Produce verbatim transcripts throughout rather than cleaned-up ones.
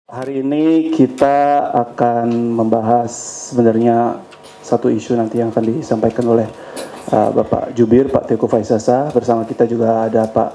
Hari ini kita akan membahas sebenarnya satu isu nanti yang akan disampaikan oleh uh, Bapak Jubir, Pak Teuku Faisasa. Bersama kita juga ada Pak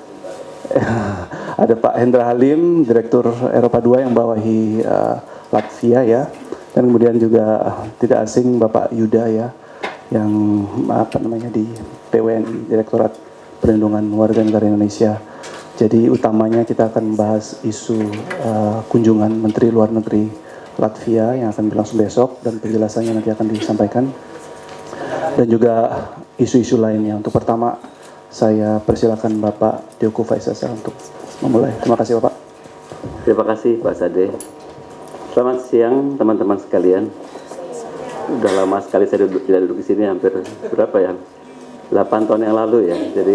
ada Pak Hendra Halim, Direktur Eropa dua yang bawahi uh, Latvia ya. Dan kemudian juga uh, tidak asing Bapak Yuda ya, yang apa namanya di P W N I, Direktorat Perlindungan Warga Negara Indonesia. Jadi utamanya kita akan membahas isu uh, kunjungan Menteri Luar Negeri Latvia yang akan berlangsung besok dan penjelasannya nanti akan disampaikan. Dan juga isu-isu lainnya. Untuk pertama saya persilakan Bapak Teuku Faisasa untuk memulai. Terima kasih Bapak. Terima kasih Pak Sade. Selamat siang teman-teman sekalian. Udah lama sekali saya duduk, tidak duduk di sini, hampir berapa ya? delapan tahun yang lalu ya. Jadi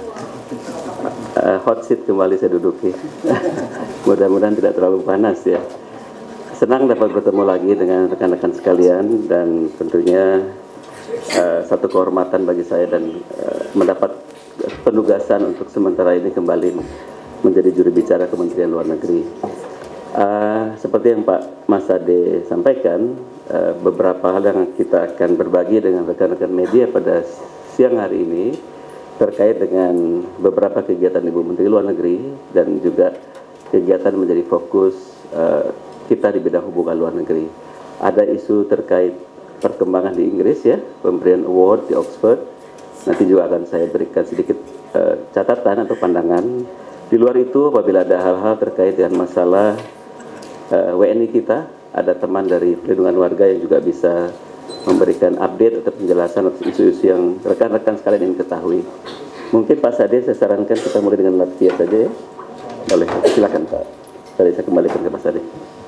uh, hot seat kembali saya duduki. Mudah-mudahan tidak terlalu panas ya. Senang dapat bertemu lagi dengan rekan-rekan sekalian dan tentunya uh, satu kehormatan bagi saya dan uh, mendapat penugasan untuk sementara ini kembali menjadi juru bicara Kementerian Luar Negeri. Uh, seperti yang Pak Mas Ade sampaikan, uh, beberapa hal yang kita akan berbagi dengan rekan-rekan media pada siang hari ini terkait dengan beberapa kegiatan Ibu Menteri Luar Negeri dan juga kegiatan menjadi fokus uh, kita di bidang hubungan luar negeri. Ada isu terkait perkembangan di Inggris ya, pemberian award di Oxford. Nanti juga akan saya berikan sedikit uh, catatan atau pandangan. Di luar itu apabila ada hal-hal terkait dengan masalah uh, W N I kita, ada teman dari perlindungan warga yang juga bisa memberikan update atau penjelasan atas isu-isu yang rekan-rekan sekalian ingin ketahui. Mungkin Pak Sade saya sarankan kita mulai dengan Latvia saja ya. Boleh, silakan Pak. Tadi saya kembalikan ke Pak Sade.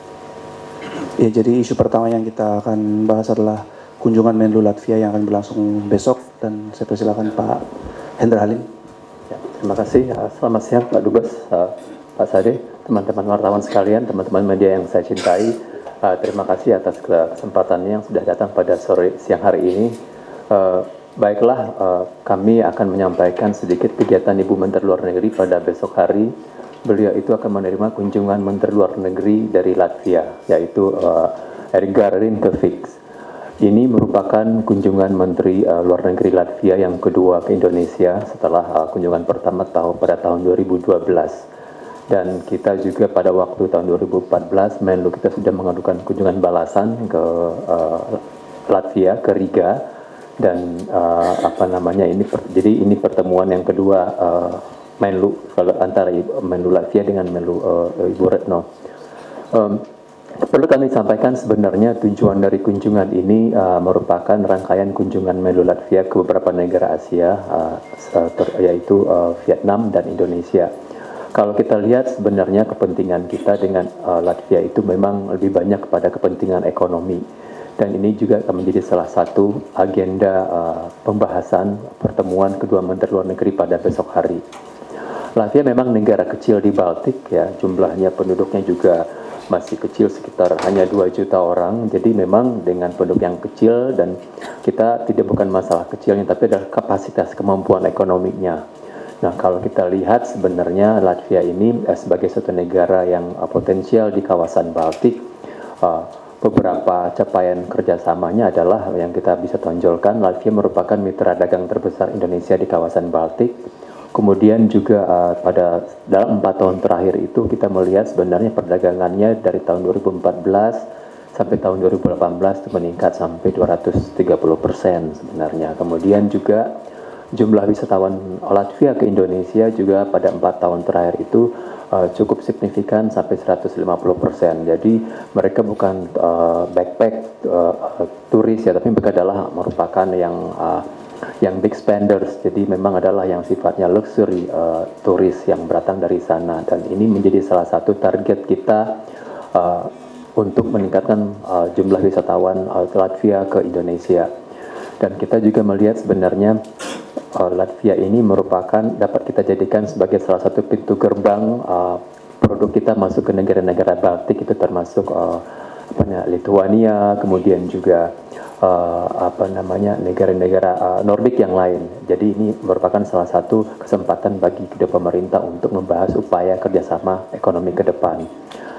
Ya, jadi isu pertama yang kita akan bahas adalah kunjungan Menlu Latvia yang akan berlangsung besok dan saya persilakan Pak Hendra Halim. Ya, terima kasih. Selamat siang Pak Dubes, Pak Sade, teman-teman wartawan sekalian, teman-teman media yang saya cintai. Uh, terima kasih atas kesempatannya yang sudah datang pada sore siang hari ini. Uh, baiklah, uh, kami akan menyampaikan sedikit kegiatan Ibu Menteri Luar Negeri pada besok hari. Beliau itu akan menerima kunjungan Menteri Luar Negeri dari Latvia, yaitu uh, Edgar Rinkēvičs. Ini merupakan kunjungan Menteri uh, Luar Negeri Latvia yang kedua ke Indonesia setelah uh, kunjungan pertama tahun pada tahun dua ribu dua belas. Dan kita juga pada waktu tahun dua ribu empat belas, Menlu kita sudah mengadukan kunjungan balasan ke uh, Latvia, ke Riga, dan uh, apa namanya ini, per, jadi ini pertemuan yang kedua uh, Menlu kalau antara Menlu Latvia dengan Menlu uh, Ibu Retno. Um, perlu kami sampaikan sebenarnya tujuan dari kunjungan ini uh, merupakan rangkaian kunjungan Menlu Latvia ke beberapa negara Asia, uh, ter, yaitu uh, Vietnam dan Indonesia. Kalau kita lihat sebenarnya kepentingan kita dengan uh, Latvia itu memang lebih banyak kepada kepentingan ekonomi. Dan ini juga akan menjadi salah satu agenda uh, pembahasan pertemuan kedua Menteri Luar Negeri pada besok hari. Latvia memang negara kecil di Baltik ya, jumlahnya penduduknya juga masih kecil sekitar hanya dua juta orang. Jadi memang dengan penduduk yang kecil dan kita tidak bukan masalah kecilnya tapi adalah kapasitas kemampuan ekonominya. Nah, kalau kita lihat sebenarnya Latvia ini eh, sebagai satu negara yang uh, potensial di kawasan Baltik, uh, beberapa capaian kerjasamanya adalah yang kita bisa tonjolkan. Latvia merupakan mitra dagang terbesar Indonesia di kawasan Baltik. Kemudian juga uh, pada dalam empat tahun terakhir itu kita melihat sebenarnya perdagangannya dari tahun dua ribu empat belas sampai tahun dua ribu delapan belas itu meningkat sampai dua ratus tiga puluh persen sebenarnya. Kemudian juga jumlah wisatawan Latvia ke Indonesia juga pada empat tahun terakhir itu uh, cukup signifikan sampai seratus lima puluh persen. Jadi mereka bukan uh, backpack uh, turis ya, tapi mereka adalah merupakan yang uh, yang big spenders. Jadi memang adalah yang sifatnya luxury uh, turis yang datang dari sana. Dan ini menjadi salah satu target kita uh, untuk meningkatkan uh, jumlah wisatawan uh, Latvia ke Indonesia. Dan kita juga melihat sebenarnya Uh, Latvia ini merupakan dapat kita jadikan sebagai salah satu pintu gerbang uh, produk kita masuk ke negara-negara Baltik, itu termasuk uh, apa namanya, Lithuania, kemudian juga uh, apa namanya negara-negara uh, Nordik yang lain. Jadi ini merupakan salah satu kesempatan bagi kedua pemerintah untuk membahas upaya kerjasama ekonomi ke depan.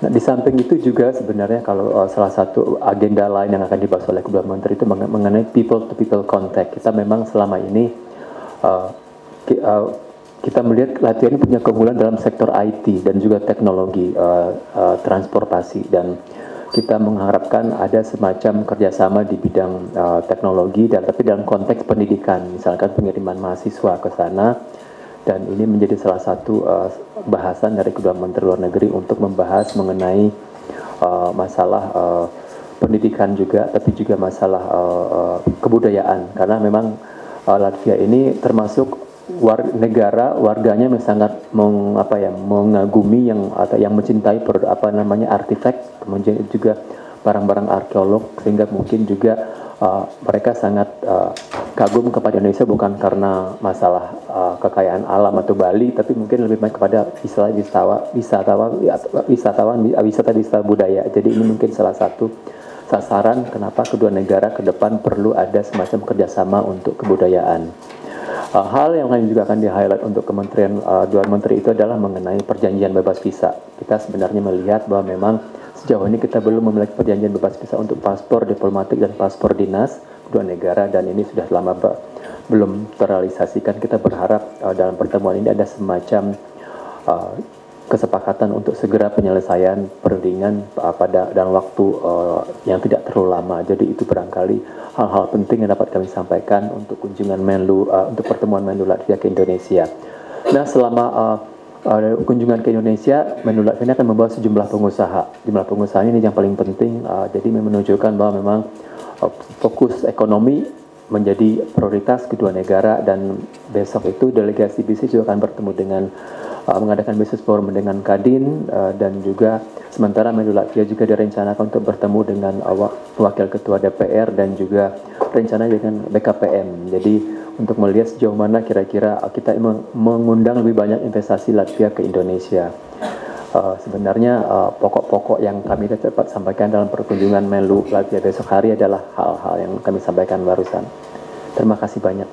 Nah, di samping itu juga sebenarnya kalau uh, salah satu agenda lain yang akan dibahas oleh kedua menteri itu mengenai people to people contact. Kita memang selama ini uh, ki, uh, kita melihat Latvia ini punya keunggulan dalam sektor I T dan juga teknologi uh, uh, transportasi, dan kita mengharapkan ada semacam kerjasama di bidang uh, teknologi, dan tapi dalam konteks pendidikan, misalkan pengiriman mahasiswa ke sana. Dan ini menjadi salah satu uh, bahasan dari kedua menteri luar negeri untuk membahas mengenai uh, masalah uh, pendidikan juga, tapi juga masalah uh, uh, kebudayaan, karena memang uh, Latvia ini termasuk war negara warganya yang sangat meng, apa ya, mengagumi yang atau yang mencintai per, apa namanya artefak, kemudian juga barang-barang arkeolog, sehingga mungkin juga Uh, mereka sangat uh, kagum kepada Indonesia bukan karena masalah uh, kekayaan alam atau Bali, tapi mungkin lebih banyak kepada istilah wisatawan, wisatawan, wisatawan, wisata wisata budaya. Jadi ini mungkin salah satu sasaran kenapa kedua negara ke depan perlu ada semacam kerjasama untuk kebudayaan. Uh, hal yang lain juga akan di-highlight untuk Kementerian uh, Dua Menteri itu adalah mengenai perjanjian bebas visa. Kita sebenarnya melihat bahwa memang sejauh ini kita belum memiliki perjanjian bebas visa untuk paspor diplomatik dan paspor dinas kedua negara, dan ini sudah lama belum terrealisasikan. Kita berharap uh, dalam pertemuan ini ada semacam uh, kesepakatan untuk segera penyelesaian perundingan uh, pada dalam waktu uh, yang tidak terlalu lama. Jadi itu barangkali hal-hal penting yang dapat kami sampaikan untuk kunjungan Menlu, uh, untuk pertemuan Menlu Latvia ke Indonesia. Nah, selama uh, Uh, kunjungan ke Indonesia, Menlu Latvia ini akan membawa sejumlah pengusaha. Jumlah pengusaha ini yang paling penting, uh, jadi menunjukkan bahwa memang uh, fokus ekonomi menjadi prioritas kedua negara, dan besok itu delegasi bisnis juga akan bertemu dengan uh, mengadakan business forum dengan Kadin, uh, dan juga sementara Menlu Latvia juga direncanakan untuk bertemu dengan uh, wakil ketua D P R dan juga rencana dengan B K P M. Jadi untuk melihat sejauh mana kira-kira kita mengundang lebih banyak investasi Latvia ke Indonesia. Uh, sebenarnya pokok-pokok uh, yang kami dapat sampaikan dalam perkunjungan Menlu Latvia besok hari adalah hal-hal yang kami sampaikan barusan. Terima kasih banyak.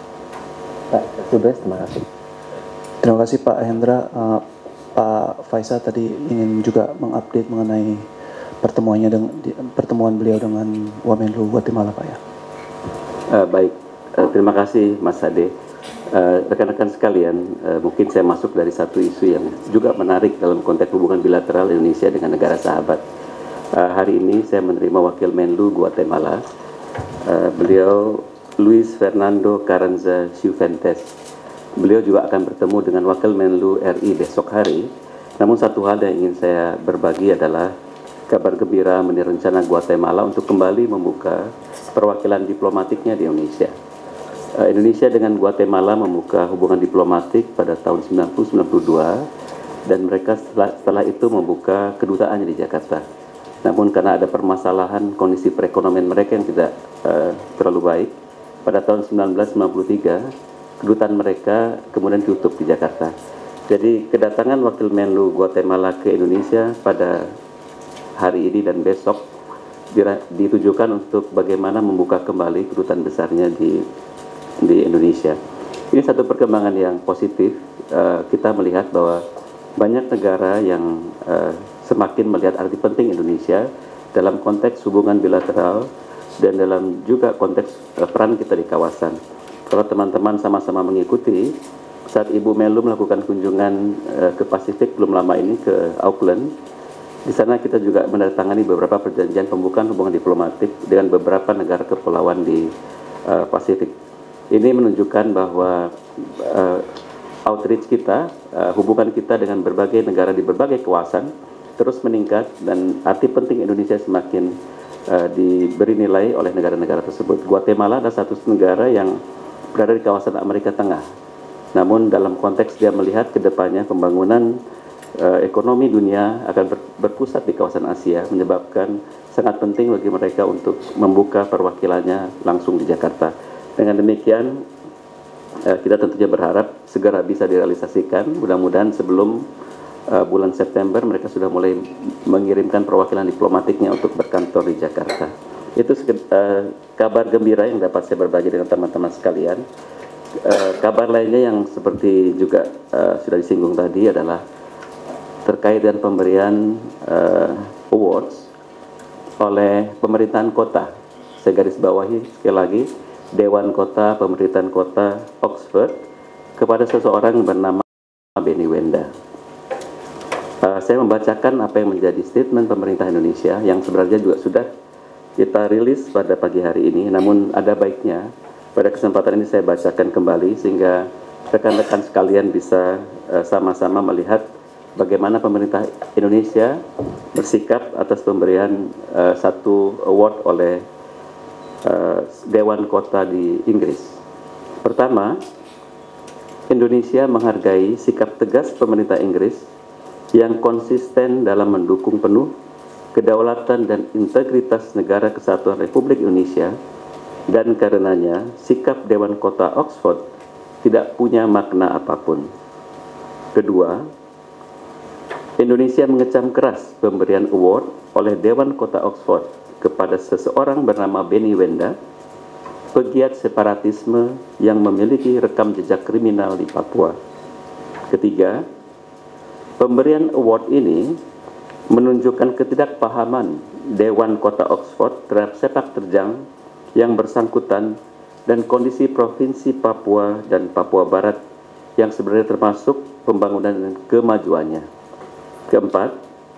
Pak Dubes, terima kasih. Terima kasih Pak Hendra. Uh, Pak Faisal tadi ingin juga mengupdate mengenai pertemuannya dengan pertemuan beliau dengan Wamenlu Guatemala, Pak ya. Uh, baik. Uh, terima kasih Mas Ade. Rekan-rekan uh, sekalian, uh, mungkin saya masuk dari satu isu yang juga menarik dalam konteks hubungan bilateral Indonesia dengan negara sahabat. Uh, hari ini saya menerima Wakil Menlu Guatemala, uh, beliau Luis Fernando Carranza Cifuentes. Beliau juga akan bertemu dengan Wakil Menlu R I besok hari. Namun satu hal yang ingin saya berbagi adalah kabar gembira mengenai rencana Guatemala untuk kembali membuka perwakilan diplomatiknya di Indonesia. Indonesia dengan Guatemala membuka hubungan diplomatik pada tahun sembilan puluh sembilan puluh dua, dan mereka setelah, setelah itu membuka kedutaannya di Jakarta. Namun karena ada permasalahan kondisi perekonomian mereka yang tidak uh, terlalu baik, pada tahun seribu sembilan ratus sembilan puluh tiga kedutaan mereka kemudian ditutup di Jakarta. Jadi kedatangan Wakil Menlu Guatemala ke Indonesia pada hari ini dan besok ditujukan untuk bagaimana membuka kembali kedutaan besarnya di di Indonesia. Ini satu perkembangan yang positif. Uh, kita melihat bahwa banyak negara yang uh, semakin melihat arti penting Indonesia dalam konteks hubungan bilateral dan dalam juga konteks uh, peran kita di kawasan. Kalau teman-teman sama-sama mengikuti, saat Ibu Menlu melakukan kunjungan uh, ke Pasifik belum lama ini ke Auckland, di sana kita juga menandatangani beberapa perjanjian pembukaan hubungan diplomatik dengan beberapa negara kepulauan di uh, Pasifik. Ini menunjukkan bahwa uh, outreach kita, uh, hubungan kita dengan berbagai negara di berbagai kawasan terus meningkat, dan arti penting Indonesia semakin uh, diberi nilai oleh negara-negara tersebut. Guatemala adalah satu negara yang berada di kawasan Amerika Tengah. Namun dalam konteks dia melihat ke depannya pembangunan uh, ekonomi dunia akan ber, berpusat di kawasan Asia, menyebabkan sangat penting bagi mereka untuk membuka perwakilannya langsung di Jakarta. Dengan demikian, kita tentunya berharap segera bisa direalisasikan. Mudah-mudahan sebelum uh, bulan September mereka sudah mulai mengirimkan perwakilan diplomatiknya untuk berkantor di Jakarta. Itu uh, kabar gembira yang dapat saya berbagi dengan teman-teman sekalian. Uh, kabar lainnya yang seperti juga uh, sudah disinggung tadi adalah terkait dengan pemberian uh, awards oleh pemerintahan kota. Saya garis bawahi sekali lagi, Dewan Kota Pemerintahan Kota Oxford kepada seseorang bernama Benny Wenda. Uh, saya membacakan apa yang menjadi statement pemerintah Indonesia yang sebenarnya juga sudah kita rilis pada pagi hari ini, namun ada baiknya pada kesempatan ini saya bacakan kembali sehingga rekan-rekan sekalian bisa sama-sama uh, melihat bagaimana pemerintah Indonesia bersikap atas pemberian uh, satu award oleh uh, Dewan Kota di Inggris. Pertama, Indonesia menghargai sikap tegas pemerintah Inggris yang konsisten dalam mendukung penuh kedaulatan dan integritas negara kesatuan Republik Indonesia, dan karenanya sikap Dewan Kota Oxford tidak punya makna apapun. Kedua, Indonesia mengecam keras pemberian award oleh Dewan Kota Oxford kepada seseorang bernama Benny Wenda, pegiat separatisme yang memiliki rekam jejak kriminal di Papua. Ketiga, pemberian award ini menunjukkan ketidakpahaman Dewan Kota Oxford terhadap sepak terjang yang bersangkutan dan kondisi Provinsi Papua dan Papua Barat yang sebenarnya termasuk pembangunan dan kemajuannya. Keempat,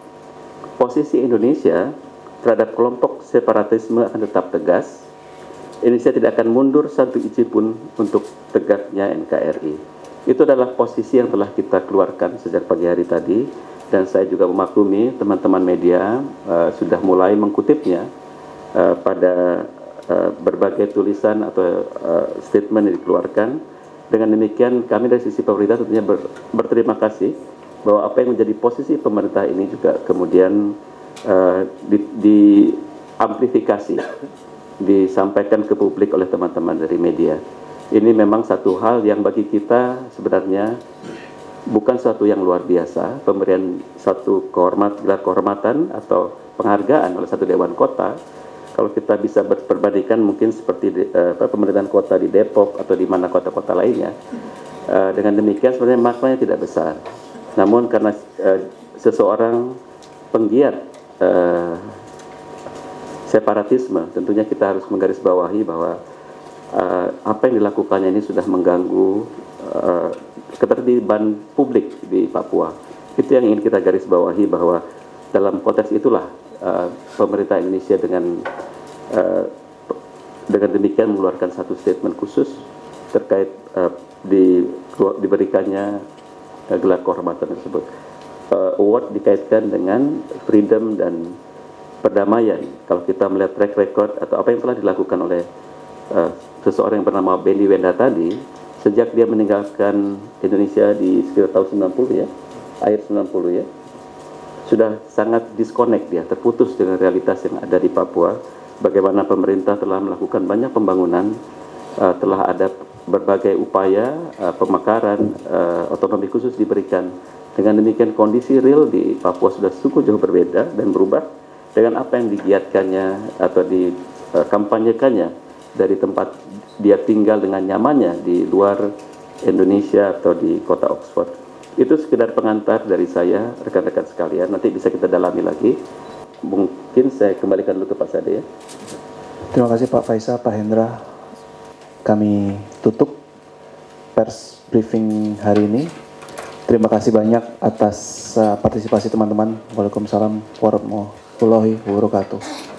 posisi Indonesia terhadap kelompok separatisme akan tetap tegas. Indonesia tidak akan mundur satu inci pun untuk tegaknya N K R I. Itu adalah posisi yang telah kita keluarkan sejak pagi hari tadi. Dan saya juga memaklumi teman-teman media uh, sudah mulai mengkutipnya uh, pada uh, berbagai tulisan atau uh, statement yang dikeluarkan. Dengan demikian kami dari sisi pemerintah tentunya ber, berterima kasih bahwa apa yang menjadi posisi pemerintah ini juga kemudian uh, di, diamplifikasi, disampaikan ke publik oleh teman-teman dari media. Ini memang satu hal yang bagi kita sebenarnya bukan suatu yang luar biasa, pemberian satu kehormat, gelar kehormatan atau penghargaan oleh satu dewan kota. Kalau kita bisa perbandingkan mungkin seperti di, uh, pemerintahan kota di Depok atau di mana kota-kota lainnya, uh, dengan demikian sebenarnya maknanya tidak besar. Namun karena uh, seseorang penggiat uh, separatisme, tentunya kita harus menggarisbawahi bahwa uh, apa yang dilakukannya ini sudah mengganggu uh, ketertiban publik di Papua. Itu yang ingin kita garis bawahi bahwa dalam konteks itulah uh, pemerintah Indonesia dengan uh, dengan demikian mengeluarkan satu statement khusus terkait uh, di, diberikannya uh, gelar kehormatan tersebut. Uh, award dikaitkan dengan freedom dan perdamaian. Kalau kita melihat track record atau apa yang telah dilakukan oleh uh, seseorang yang bernama Benny Wenda tadi, sejak dia meninggalkan Indonesia di sekitar tahun sembilan puluh ya, akhir sembilan puluh ya, sudah sangat disconnect dia, terputus dengan realitas yang ada di Papua. Bagaimana pemerintah telah melakukan banyak pembangunan, uh, telah ada berbagai upaya uh, pemekaran, uh, otonomi khusus diberikan. Dengan demikian kondisi real di Papua sudah sungguh jauh berbeda dan berubah dengan apa yang digiatkannya atau dikampanyekannya dari tempat dia tinggal dengan nyamannya di luar Indonesia atau di kota Oxford. Itu sekedar pengantar dari saya, rekan-rekan sekalian. Nanti bisa kita dalami lagi. Mungkin saya kembalikan dulu ke Pak Sade ya. Terima kasih Pak Faisal, Pak Hendra. Kami tutup pers briefing hari ini. Terima kasih banyak atas uh, partisipasi teman-teman. Waalaikumsalam warahmatullahi wabarakatuh.